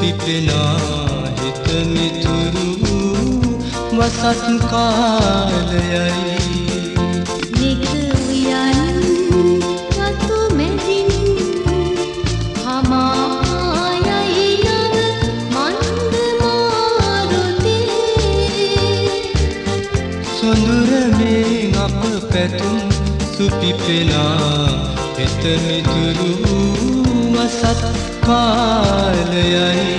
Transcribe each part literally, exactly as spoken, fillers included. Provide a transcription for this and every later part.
පිපෙනා හිත මිතුරු වසත් කාලයයි නික උයන් වතු මැදින් හමායයි යන මන්ද මාරුතේ සොඳුරමින් අප පැතුම් සුපිපෙනා හිත මිතුරු වසත් කාලයයි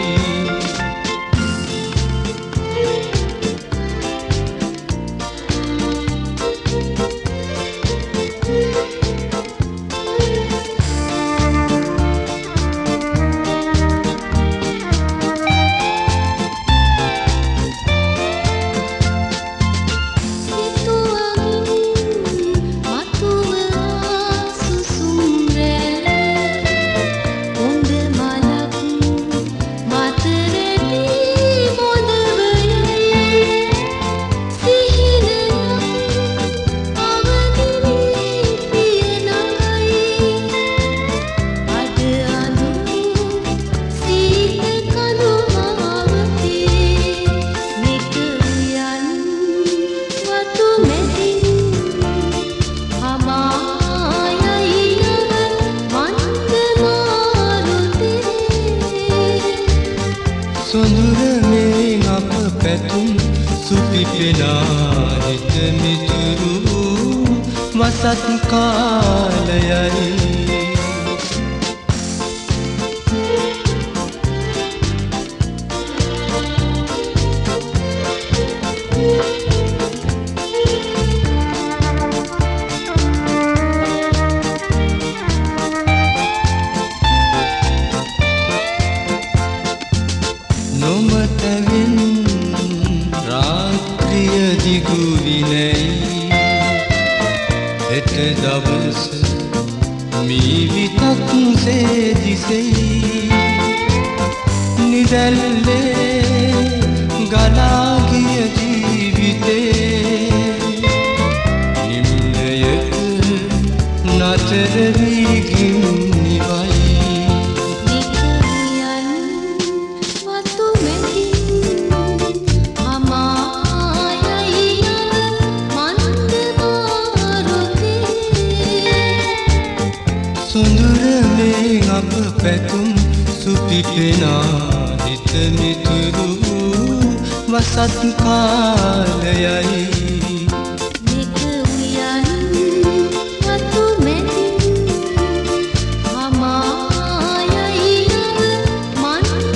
සොඳුරමින් අප පැතුම් සුපිපෙනා හිත මිතුරු වසත් කාලයයි නොමතවින් රාත්‍රිය දිගු විනැයි හෙට දවස මීවිතක් සේ දිසෙයි නිදැල්ලේ ගලා ගිය ජීවිතේ නිම්නයක නතර වී ගින්නිවයි සොඳුරමින් අප පැතුම් සුපිපෙනා හිත මිතුරු වසත් කාලයයි නික උයන් වතු මැදින් හමායයි යන මන්ද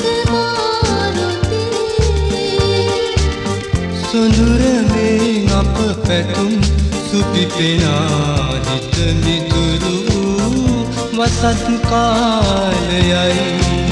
මාරුතේ සොඳුරමින් අප පැතුම් සුපිපෙනා හිත මිතුරු වසත් කාලයයි